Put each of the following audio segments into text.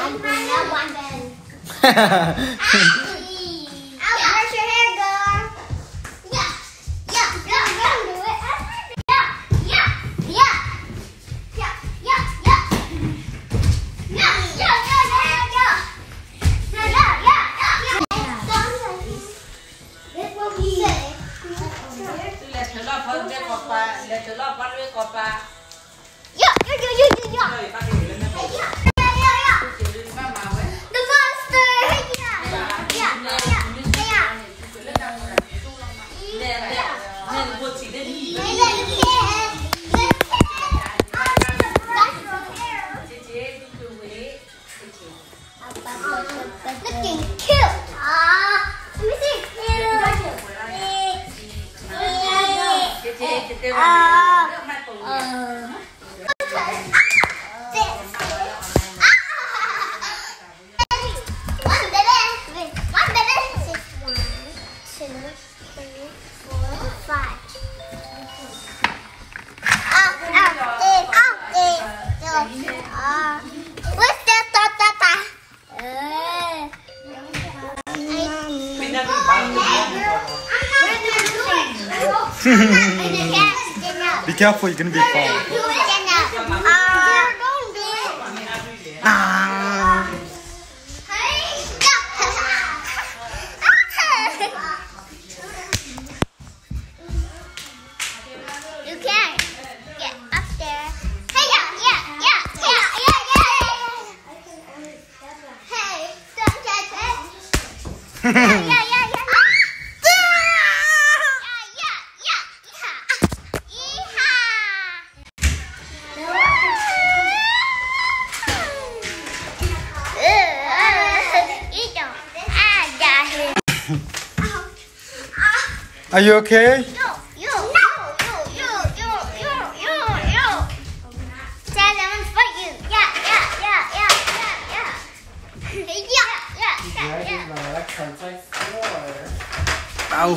Where's your hair, girl? Yeah. Do it. Looking cute. Let me see. Be careful, you're gonna be fall. You can get up there. Hey, yeah. Hey, don't touch it. Yeah. Are you okay? You. Tell them to fight you. Yeah. Ow.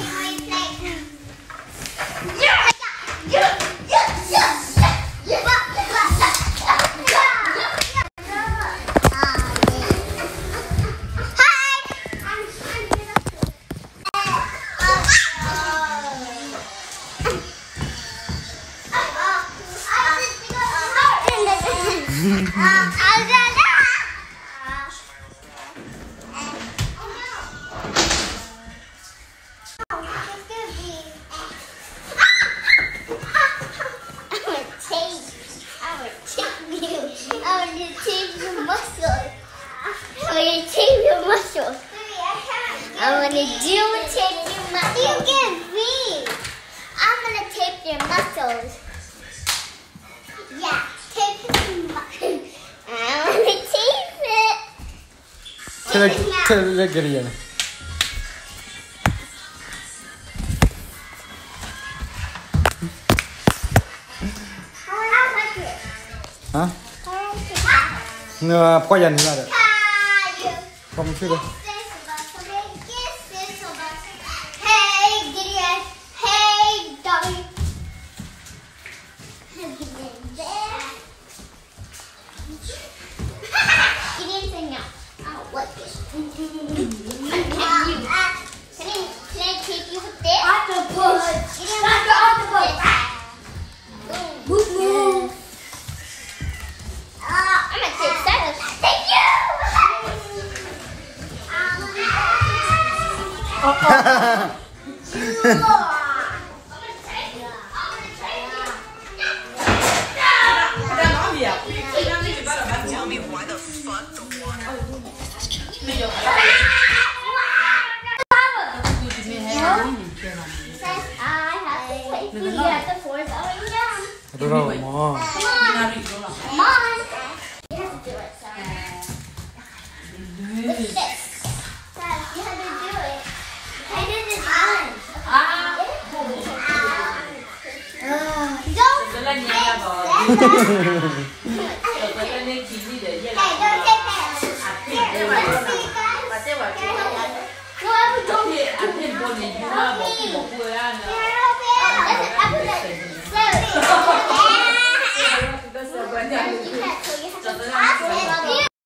I'm gonna tape your muscles. You can breathe. I'm gonna tape your muscles. Yeah, tape your muscles. I'm gonna tape it. Tell it again. Hả? Qua dành thì là được. Không chứ đâu. Tell me why the fuck the water. Đâu đâu mà. Come on. You have to do it, Sarah. Look at this. Sarah, you have to do it. I did it once. Don't fix it.